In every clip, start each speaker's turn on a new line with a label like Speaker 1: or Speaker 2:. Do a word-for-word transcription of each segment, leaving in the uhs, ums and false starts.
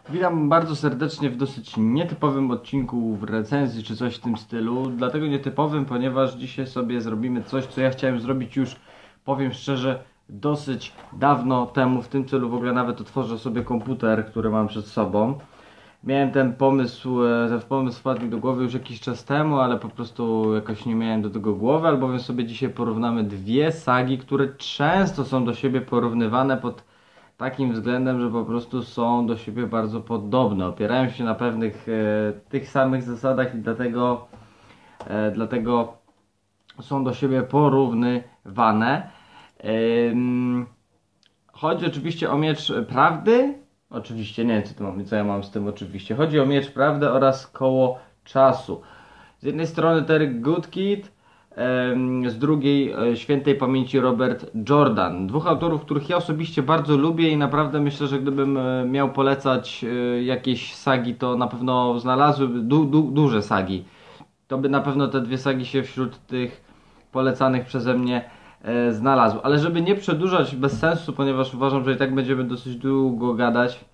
Speaker 1: Witam bardzo serdecznie w dosyć nietypowym odcinku w recenzji czy coś w tym stylu. Dlatego nietypowym, ponieważ dzisiaj sobie zrobimy coś, co ja chciałem zrobić już, powiem szczerze, dosyć dawno temu. W tym celu w ogóle nawet otworzę sobie komputer, który mam przed sobą. Miałem ten pomysł, ten pomysł wpadł mi do głowy już jakiś czas temu, ale po prostu jakoś nie miałem do tego głowy, albowiem sobie dzisiaj porównamy dwie sagi, które często są do siebie porównywane pod takim względem, że po prostu są do siebie bardzo podobne, opierają się na pewnych e, tych samych zasadach i dlatego, e, dlatego są do siebie porównywane. E, chodzi oczywiście o Miecz Prawdy, oczywiście nie wiem co, tu mam, co ja mam z tym oczywiście, chodzi o Miecz Prawdy oraz Koło Czasu. Z jednej strony Terry Goodkind, z drugiej świętej pamięci Robert Jordan. Dwóch autorów, których ja osobiście bardzo lubię i naprawdę myślę, że gdybym miał polecać jakieś sagi, to na pewno znalazłyby du du duże sagi. To by na pewno te dwie sagi się wśród tych polecanych przeze mnie znalazły. Ale żeby nie przedłużać bez sensu, ponieważ uważam, że i tak będziemy dosyć długo gadać,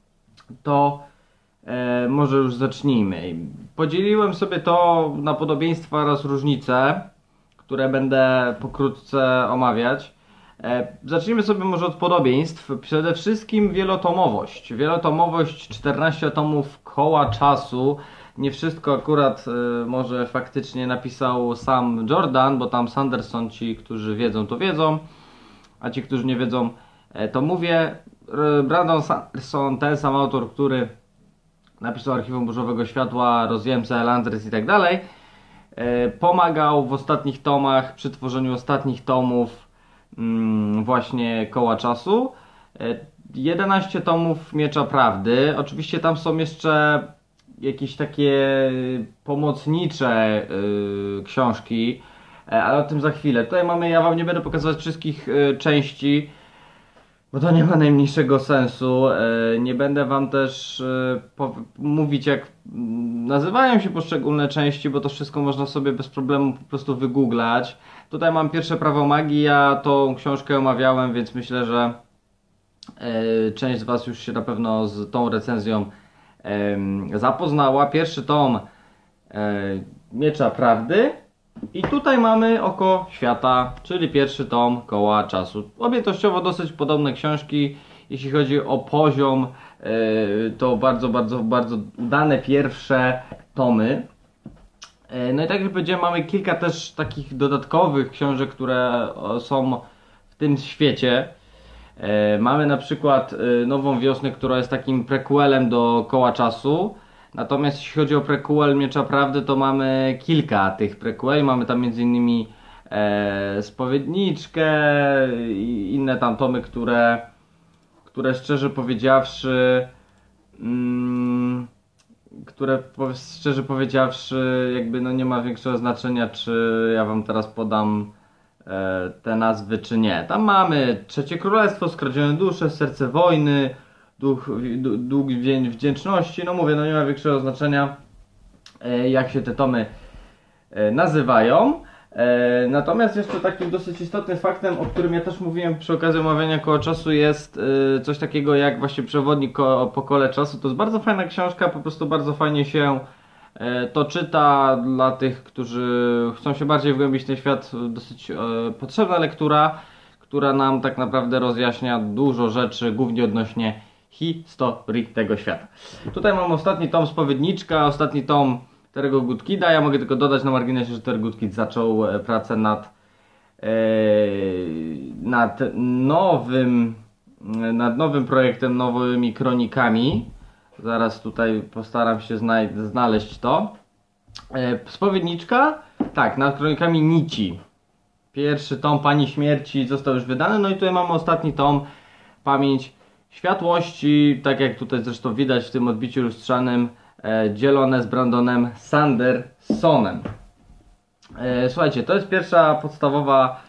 Speaker 1: to E, może już zacznijmy. Podzieliłem sobie to na podobieństwa oraz różnice, które będę pokrótce omawiać. E, zacznijmy sobie może od podobieństw. Przede wszystkim wielotomowość. Wielotomowość, czternaście tomów Koła Czasu. Nie wszystko akurat e, może faktycznie napisał sam Jordan, bo tam Sanderson, ci, którzy wiedzą, to wiedzą, a ci, którzy nie wiedzą, e, to mówię. Brandon Sanderson, ten sam autor, który napisał Archiwum Burzowego Światła, Rozjemca, Elandrys i tak dalej. Pomagał w ostatnich tomach, przy tworzeniu ostatnich tomów mm, właśnie Koła Czasu. jedenaście tomów Miecza Prawdy. Oczywiście tam są jeszcze jakieś takie pomocnicze yy, książki, ale o tym za chwilę. Tutaj mamy, ja wam nie będę pokazywać wszystkich yy, części, bo to nie ma najmniejszego sensu. Nie będę wam też mówić, jak nazywają się poszczególne części, bo to wszystko można sobie bez problemu po prostu wygooglać. Tutaj mam Pierwsze Prawo Magii, ja tą książkę omawiałem, więc myślę, że część z was już się na pewno z tą recenzją zapoznała. Pierwszy tom Miecza Prawdy. I tutaj mamy Oko Świata, czyli pierwszy tom Koła Czasu. Objętościowo dosyć podobne książki. Jeśli chodzi o poziom, to bardzo, bardzo, bardzo udane pierwsze tomy. No i tak jak powiedziałem, mamy kilka też takich dodatkowych książek, które są w tym świecie. Mamy na przykład Nową Wiosnę, która jest takim prequelem do Koła Czasu. Natomiast jeśli chodzi o prequel Miecza Prawdy, to mamy kilka tych prequeli. Mamy tam między innymi e, Spowiedniczkę i inne tam tomy, które, które szczerze powiedziawszy, mm, które szczerze powiedziawszy jakby no nie ma większego znaczenia, czy ja wam teraz podam e, te nazwy, czy nie. Tam mamy Trzecie Królestwo, Skradzione Dusze, Serce Wojny, Duch, Dług Wdzięczności. No mówię, no nie ma większego znaczenia, jak się te tomy nazywają. Natomiast jeszcze takim dosyć istotnym faktem, o którym ja też mówiłem przy okazji omawiania Koła Czasu, jest coś takiego jak właśnie Przewodnik po Kole Czasu. To jest bardzo fajna książka, po prostu bardzo fajnie się to czyta dla tych, którzy chcą się bardziej wgłębić w ten świat. Dosyć potrzebna lektura, która nam tak naprawdę rozjaśnia dużo rzeczy, głównie odnośnie historii tego świata. Tutaj mam ostatni tom Spowiedniczka, ostatni tom Terry'ego Goodkinda. Ja mogę tylko dodać na marginesie, że Terry Goodkind zaczął pracę nad, e, nad nowym nad nowym projektem, nowymi kronikami. Zaraz tutaj postaram się znaleźć to. E, Spowiedniczka, tak, nad kronikami Nici. Pierwszy tom Pani Śmierci został już wydany, no i tutaj mamy ostatni tom Pamięć Światłości, tak jak tutaj zresztą widać w tym odbiciu lustrzanym, e, dzielone z Brandonem Sandersonem. E, słuchajcie, to jest pierwsza podstawowa,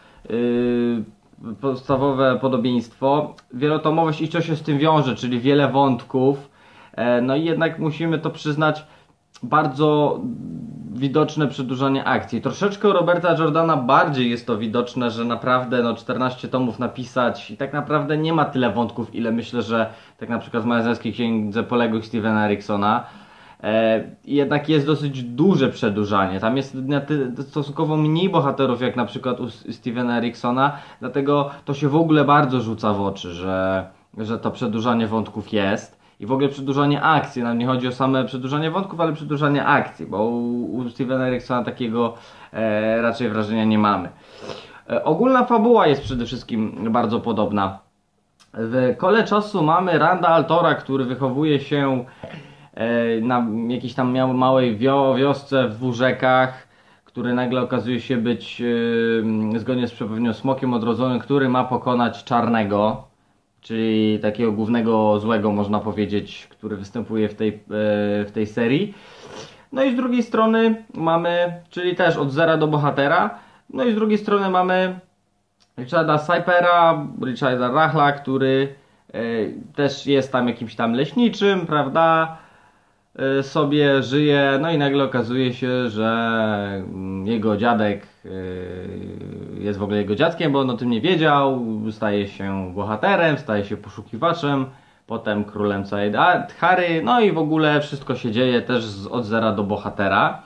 Speaker 1: e, podstawowe podobieństwo. Wielotomowość i co się z tym wiąże, czyli wiele wątków. E, no i jednak musimy to przyznać, bardzo widoczne przedłużanie akcji. Troszeczkę u Roberta Jordana bardziej jest to widoczne, że naprawdę no, czternaście tomów napisać i tak naprawdę nie ma tyle wątków, ile myślę, że tak na przykład w Marazjańskiej Księdze Poległych Stevena Eriksona. E, jednak jest dosyć duże przedłużanie. Tam jest stosunkowo mniej bohaterów jak na przykład u Stevena Eriksona, dlatego to się w ogóle bardzo rzuca w oczy, że, że to przedłużanie wątków jest. I w ogóle przedłużanie akcji. Nam nie chodzi o same przedłużanie wątków, ale przedłużanie akcji, bo u, u Stevena Eriksona takiego e, raczej wrażenia nie mamy. E, ogólna fabuła jest przede wszystkim bardzo podobna. W Kole Czasu mamy Randa Altora, który wychowuje się e, na jakiejś tam małej wio, wiosce w Wurzekach, który nagle okazuje się być e, zgodnie z przepowiednią smokiem odrodzonym, który ma pokonać Czarnego, czyli takiego głównego złego, można powiedzieć, który występuje w tej, e, w tej serii. No i z drugiej strony mamy, czyli też od zera do bohatera, no i z drugiej strony mamy Richarda Cypera, Richarda Rachla, który e, też jest tam jakimś tam leśniczym, prawda, e, sobie żyje, no i nagle okazuje się, że jego dziadek e, jest w ogóle jego dziadkiem, bo on o tym nie wiedział, staje się bohaterem, staje się poszukiwaczem, potem królem całej Adhary, no i w ogóle wszystko się dzieje też z, od zera do bohatera.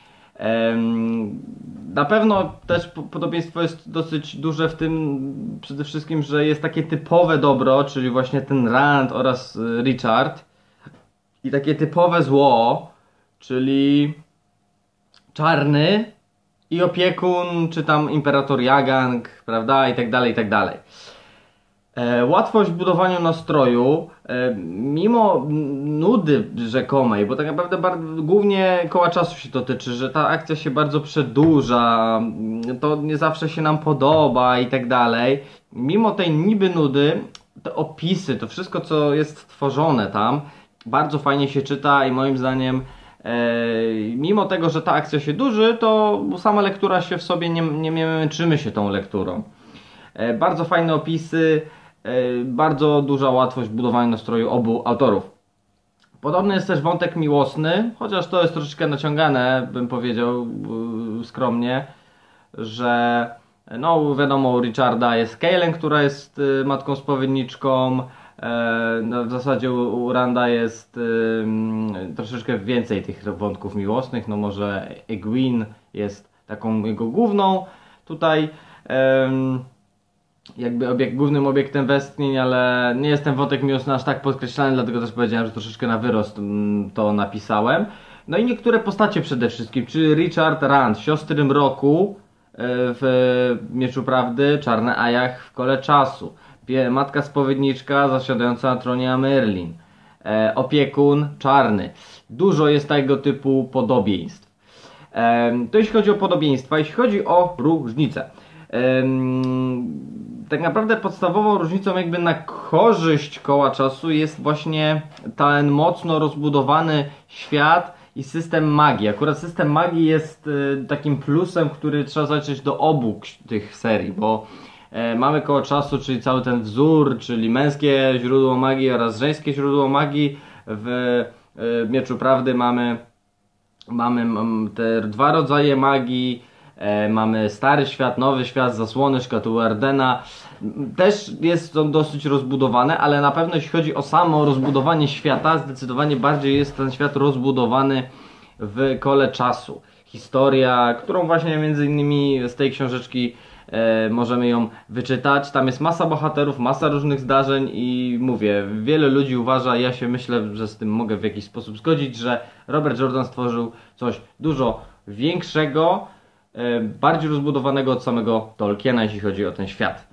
Speaker 1: Na pewno też podobieństwo jest dosyć duże w tym przede wszystkim, że jest takie typowe dobro, czyli właśnie ten Rand oraz Richard, i takie typowe zło, czyli Czarny i opiekun, czy tam Imperator Jagang, prawda, i tak dalej, i tak dalej. E, łatwość w budowaniu nastroju, e, mimo nudy rzekomej, bo tak naprawdę bardzo, głównie Koła Czasu się to tyczy, że ta akcja się bardzo przedłuża, to nie zawsze się nam podoba i tak dalej. Mimo tej niby nudy, te opisy, to wszystko co jest tworzone tam, bardzo fajnie się czyta i moim zdaniem e, mimo tego, że ta akcja się dłuży, to sama lektura się w sobie nie, nie, nie męczymy się tą lekturą. E, bardzo fajne opisy, bardzo duża łatwość w budowaniu nastroju obu autorów. Podobny jest też wątek miłosny, chociaż to jest troszeczkę naciągane, bym powiedział skromnie, że no wiadomo, u Richarda jest Kaelin, która jest matką spowiedniczką, no, w zasadzie u Randa jest troszeczkę więcej tych wątków miłosnych, no może Egwene jest taką jego główną tutaj jakby obiekt, głównym obiektem westchnień, ale nie jest ten wątek miłosny aż tak podkreślany, dlatego też powiedziałem, że troszeczkę na wyrost to napisałem. No i niektóre postacie przede wszystkim, czyli Richard Rand, siostry Mroku w Mieczu Prawdy, Czarny Ajach w Kole Czasu, matka spowiedniczka zasiadająca na tronie Amerlin, opiekun Czarny. Dużo jest tego typu podobieństw. To jeśli chodzi o podobieństwa, jeśli chodzi o różnice. Tak naprawdę podstawową różnicą jakby na korzyść Koła Czasu jest właśnie ten mocno rozbudowany świat i system magii. Akurat system magii jest takim plusem, który trzeba zaliczyć do obu tych serii, bo mamy Koło Czasu, czyli cały ten wzór, czyli męskie źródło magii oraz żeńskie źródło magii. W Mieczu Prawdy mamy, mamy te dwa rodzaje magii. E, mamy Stary Świat, Nowy Świat, Zasłony, Szkatuły Ardena. Też jest to dosyć rozbudowane, ale na pewno jeśli chodzi o samo rozbudowanie świata, zdecydowanie bardziej jest ten świat rozbudowany w Kole Czasu. Historia, którą właśnie między innymi z tej książeczki e, możemy ją wyczytać. Tam jest masa bohaterów, masa różnych zdarzeń i mówię, wiele ludzi uważa, ja się myślę, że z tym mogę w jakiś sposób zgodzić, że Robert Jordan stworzył coś dużo większego, bardziej rozbudowanego od samego Tolkiena, jeśli chodzi o ten świat.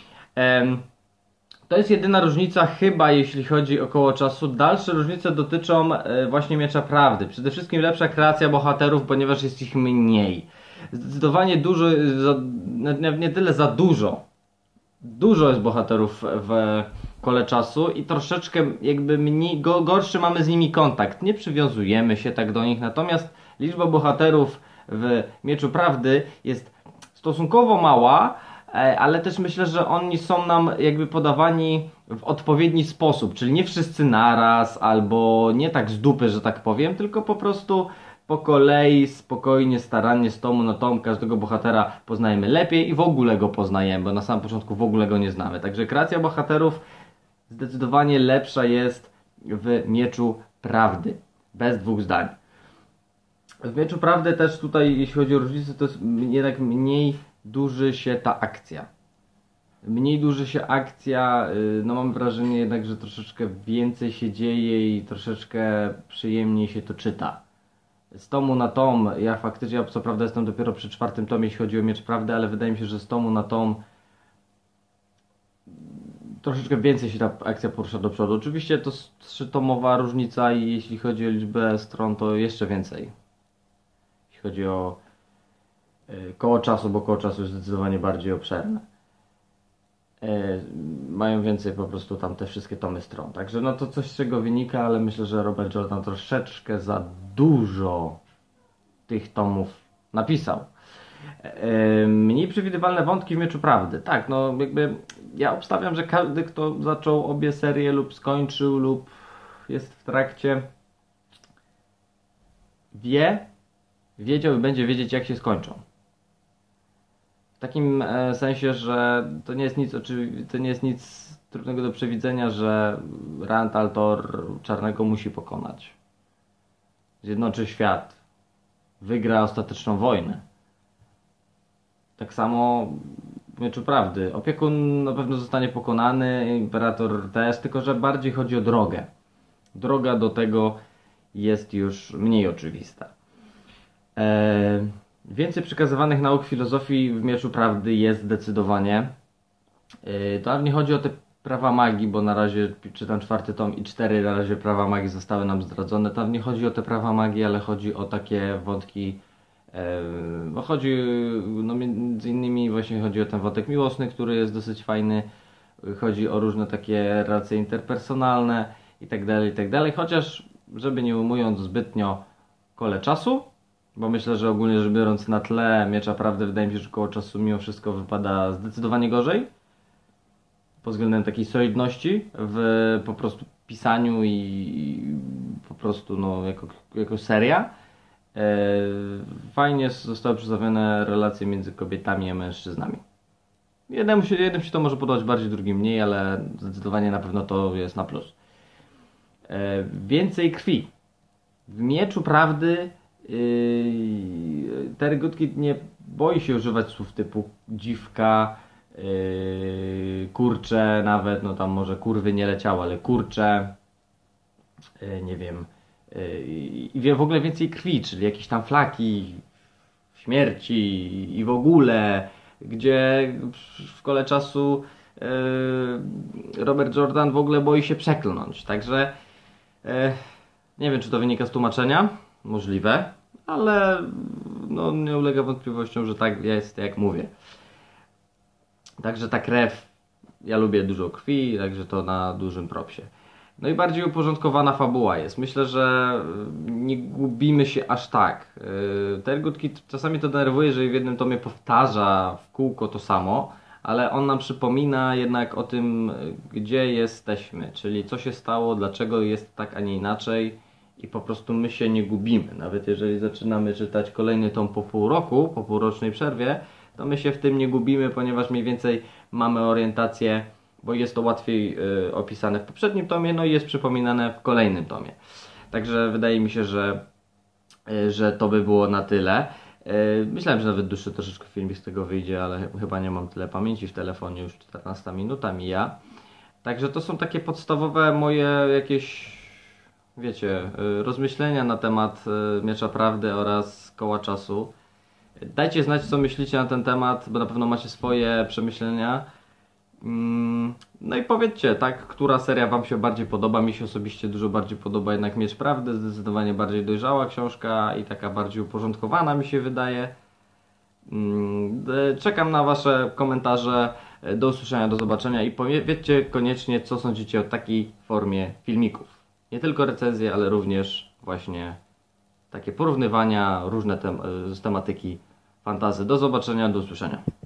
Speaker 1: To jest jedyna różnica chyba, jeśli chodzi o Koło Czasu. Dalsze różnice dotyczą właśnie Miecza Prawdy. Przede wszystkim lepsza kreacja bohaterów, ponieważ jest ich mniej. Zdecydowanie dużo, nie tyle za dużo. Dużo jest bohaterów w Kole Czasu i troszeczkę jakby mniej, gorszy mamy z nimi kontakt. Nie przywiązujemy się tak do nich, natomiast liczba bohaterów w Mieczu Prawdy jest stosunkowo mała, ale też myślę, że oni są nam jakby podawani w odpowiedni sposób, czyli nie wszyscy naraz, albo nie tak z dupy, że tak powiem, tylko po prostu po kolei, spokojnie, starannie, z tomu na tom każdego bohatera poznajemy lepiej i w ogóle go poznajemy, bo na samym początku w ogóle go nie znamy. Także kreacja bohaterów zdecydowanie lepsza jest w Mieczu Prawdy. Bez dwóch zdań. W Mieczu Prawdy też tutaj, jeśli chodzi o różnicę, to jest jednak mniej duży się ta akcja. Mniej duży się akcja, no mam wrażenie jednak, że troszeczkę więcej się dzieje i troszeczkę przyjemniej się to czyta. Z tomu na tom, ja faktycznie, co prawda jestem dopiero przy czwartym tomie, jeśli chodzi o Miecz Prawdy, ale wydaje mi się, że z tomu na tom troszeczkę więcej się ta akcja porusza do przodu. Oczywiście to trzytomowa różnica i jeśli chodzi o liczbę stron, to jeszcze więcej. Jeśli chodzi o koło czasu, bo koło czasu jest zdecydowanie bardziej obszerne. Mają więcej po prostu tam te wszystkie tomy stron. Także no to coś z czego wynika, ale myślę, że Robert Jordan troszeczkę za dużo tych tomów napisał. Mniej przewidywalne wątki w Mieczu Prawdy. Tak, no jakby ja obstawiam, że każdy, kto zaczął obie serie lub skończył lub jest w trakcie, wie, wiedział i będzie wiedzieć, jak się skończą. W takim sensie, że to nie jest nic, to nie jest nic trudnego do przewidzenia, że Rand al'Thor Czarnego musi pokonać. Zjednoczy świat. Wygra ostateczną wojnę. Tak samo w Mieczu Prawdy. Opiekun na pewno zostanie pokonany, Imperator też, tylko że bardziej chodzi o drogę. Droga do tego jest już mniej oczywista. Eee, więcej przekazywanych nauk filozofii w Mieczu Prawdy jest zdecydowanie. Eee, to nie chodzi o te prawa magii, bo na razie czytam czwarty tom i cztery na razie prawa magii zostały nam zdradzone. Tam nie chodzi o te prawa magii, ale chodzi o takie wątki. Bo chodzi, no między innymi właśnie chodzi o ten wątek miłosny, który jest dosyć fajny. Chodzi o różne takie relacje interpersonalne i tak dalej, i tak dalej. Chociaż, żeby nie ujmując zbytnio kole czasu, bo myślę, że ogólnie rzecz biorąc na tle Miecza Prawdy wydaje mi się, że koło czasu mimo wszystko wypada zdecydowanie gorzej. Pod względem takiej solidności w po prostu pisaniu i po prostu no jako, jako seria. Fajnie zostały przedstawione relacje między kobietami a mężczyznami. Jednemu się, jednym się to może podobać bardziej, drugim mniej, ale zdecydowanie na pewno to jest na plus. Więcej krwi. W Mieczu Prawdy yy, Terry Goodkind nie boi się używać słów typu dziwka, yy, kurcze, nawet, no tam może kurwy nie leciały, ale kurcze, yy, nie wiem, i w ogóle więcej krwi, czyli jakieś tam flaki śmierci i w ogóle, gdzie w kole czasu Robert Jordan w ogóle boi się przeklnąć. Także nie wiem, czy to wynika z tłumaczenia, możliwe, ale no, nie ulega wątpliwościom, że tak jest, jak mówię. Także ta krew, ja lubię dużo krwi, także to na dużym propsie. No i bardziej uporządkowana fabuła jest. Myślę, że nie gubimy się aż tak. Terry Goodkind czasami to denerwuje, że w jednym tomie powtarza w kółko to samo, ale on nam przypomina jednak o tym, gdzie jesteśmy, czyli co się stało, dlaczego jest tak, a nie inaczej i po prostu my się nie gubimy. Nawet jeżeli zaczynamy czytać kolejny tom po pół roku, po półrocznej przerwie, to my się w tym nie gubimy, ponieważ mniej więcej mamy orientację, bo jest to łatwiej y, opisane w poprzednim tomie, no i jest przypominane w kolejnym tomie. Także wydaje mi się, że, y, że to by było na tyle. Y, myślałem, że nawet dłuższy troszeczkę filmik z tego wyjdzie, ale ch chyba nie mam tyle pamięci w telefonie, już czternasta minuta mija. Także to są takie podstawowe moje jakieś, wiecie, y, rozmyślenia na temat y, Miecza Prawdy oraz Koła Czasu. Dajcie znać, co myślicie na ten temat, bo na pewno macie swoje przemyślenia. No i powiedzcie, tak, która seria Wam się bardziej podoba. Mi się osobiście dużo bardziej podoba jednak Miecz Prawdy, zdecydowanie bardziej dojrzała książka i taka bardziej uporządkowana mi się wydaje. Czekam na Wasze komentarze. Do usłyszenia, do zobaczenia i powiedzcie koniecznie, co sądzicie o takiej formie filmików. Nie tylko recenzje, ale również właśnie takie porównywania różne tem z tematyki fantasy. Do zobaczenia, do usłyszenia.